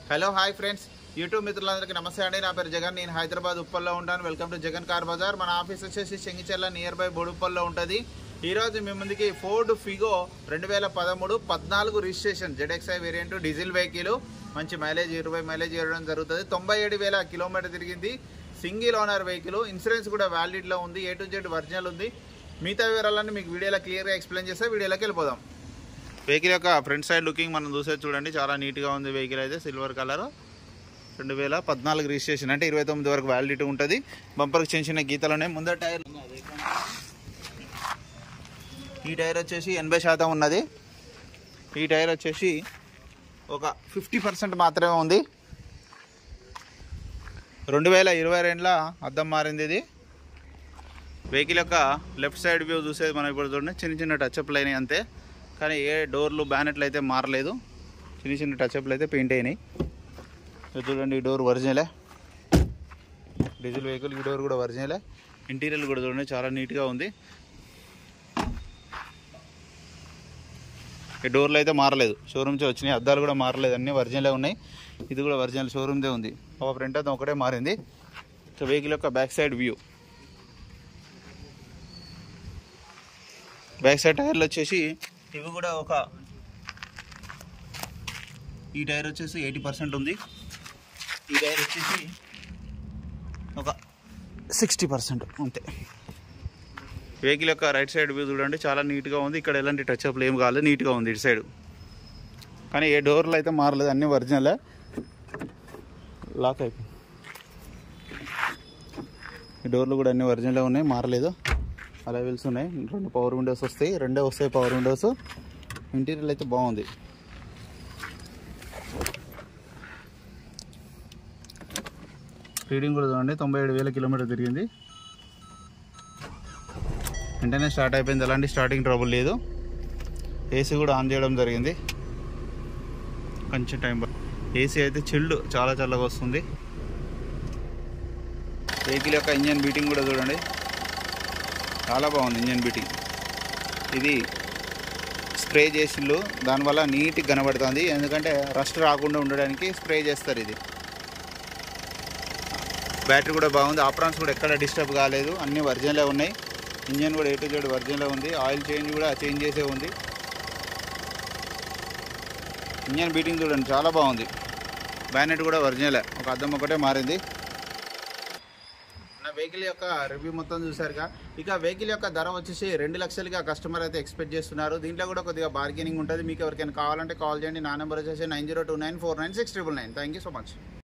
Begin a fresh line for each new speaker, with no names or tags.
Hello hi friends, YouTube మిత్రులందరికీ నమస్తే అండి. నా పేరు జగన్. నేను హైదరాబాద్ ఉప్పల్లో ఉంటాను. Welcome to Jagan car Bazar. మన ఆఫీస్ వచ్చేసి చెంగిచెర్ల నియర్ బై బోడుప్పల్లో ఉంటుంది. ఈరోజు మీ ముందుకి Ford Figo 2013-14 registration ZXi variant diesel vehicle. మంచి మైలేజ్ 20 మైలేజ్ ఇవ్వడం జరుగుతుంది. 97,000 కిలోమీటర్ తిరిగింది. Single owner vehicle. ఇన్సూరెన్స్ కూడా వ్యాలిడ్లో ఉంది. A to Z ఒరిజినల్ ఉంది. మిగతా వివరాలన్నీ మీకు వీడియోలో క్లియర్గా ఎక్స్ప్లెయిన్ చేస్తే వీడియోలోకి వెళ్ళిపోదాం. వెహికల్ యొక్క ఫ్రంట్ సైడ్ లుకింగ్ మనం చూసేది చూడండి. చాలా నీట్గా ఉంది వెహికల్. అయితే సిల్వర్ కలర్, 2014 రిజిస్ట్రేషన్, అంటే 29 వరకు వ్యాలిడిటీ ఉంటుంది. బంపర్కి చిన్న చిన్న గీతలు ఉన్నాయి. ముందర టైర్, ఈ టైర్ వచ్చేసి 80% ఉన్నది. ఈ టైర్ వచ్చేసి ఒక 50% మాత్రమే ఉంది. 2022లో అద్దం మారింది ఇది. వెహికల్ యొక్క లెఫ్ట్ సైడ్ వ్యూ చూసేది మనం ఇప్పుడు చూడండి. చిన్న చిన్న టచ్అప్లు అయినాయి అంతే, కానీ ఏ డోర్లు బ్యానెట్లు అయితే మారలేదు. చిన్న చిన్న టచ్అప్లు అయితే పెయింట్ అయినాయి. చూడండి, ఈ డోర్ ఒరిజినలే, డీజిల్ వెహికల్. ఈ డోర్ కూడా ఒరిజినలే. ఇంటీరియర్ కూడా చూడండి, చాలా నీట్గా ఉంది. ఈ డోర్లు అయితే మారలేదు, షోరూమ్సే వచ్చినాయి. అద్దాలు కూడా మారలేదు, అన్నీ ఒరిజినలే ఉన్నాయి. ఇది కూడా ఒరిజినల్ షోరూమ్దే ఉంది. ఒక ఫ్రంట్ అంతా ఒకటే మారింది. సో వెహికల్ యొక్క back side view. Back side టైర్లు వచ్చేసి ఇవి కూడా ఈ టైర్ వచ్చేసి 80% ఉంది. ఈ టైర్ వచ్చేసి ఒక 60% అంతే. వెహికల్ యొక్క రైట్ సైడ్ వ్యూ చూడండి, చాలా నీట్గా ఉంది. ఇక్కడ ఎలాంటి టచ్అప్లు ఏం కాలేదు, నీట్గా ఉంది ఇటు సైడ్. కానీ ఏ డోర్లు అయితే మారలేదు, అన్నీ ఒరిజినలే. లాక్ అయిపోయింది. ఈ డోర్లు కూడా అన్నీ ఒరిజినలే ఉన్నాయి, మారలేదు. అలైవిల్స్ ఉన్నాయి. 2 పవర్ విండోస్ వస్తాయి, 2 వస్తాయి పవర్ విండోస్. ఇంటీరియర్ అయితే బాగుంది. రీడింగ్ కూడా చూడండి, 97,000 కిలోమీటర్ తిరిగింది. వెంటనే స్టార్ట్ అయిపోయింది, ఎలాంటి స్టార్టింగ్ ట్రబుల్ లేదు. ఏసీ కూడా ఆన్ చేయడం జరిగింది. కొంచెం టైం ఏసీ అయితే చిల్డ్, చాలా చల్లగా వస్తుంది. వెహికల్ యొక్క ఇంజన్ బీటింగ్ కూడా చూడండి, చాలా బాగుంది ఇంజన్ బీటింగ్. ఇది స్ప్రే చేసిళ్ళు, దానివల్ల నీట్గా కనబడుతుంది. ఎందుకంటే రస్ట్ రాకుండా ఉండడానికి స్ప్రే చేస్తారు ఇది. బ్యాటరీ కూడా బాగుంది. ఆప్రాన్స్ కూడా ఎక్కడ డిస్టర్బ్ కాలేదు, అన్నీ ఒరిజినలే ఉన్నాయి. ఇంజన్ కూడా A to Z ఒరిజినలే ఉంది. ఆయిల్ చేంజ్ కూడా చేంజ్ చేసే ఉంది. ఇంజన్ బీటింగ్ చూడండి, చాలా బాగుంది. బ్యానెట్ కూడా ఒరిజినలే, ఒక అద్దం ఒకటే మారింది. వెహికల్ యొక్క రివ్యూ మొత్తం చూసారుగా. ఇక వెహికల్ యొక్క ధర వచ్చేసి 2 లక్షలుగా కస్టమర్ అయితే ఎక్స్పెక్ట్ చేస్తున్నారు. దీంట్లో కూడా కొద్దిగా బార్గెనింగ్ ఉంటుంది. మీకు ఎవరికైనా కావాలంటే కాల్ చేయండి. నా నెంబర్ వచ్చేసి 9029496999. Thank you so much.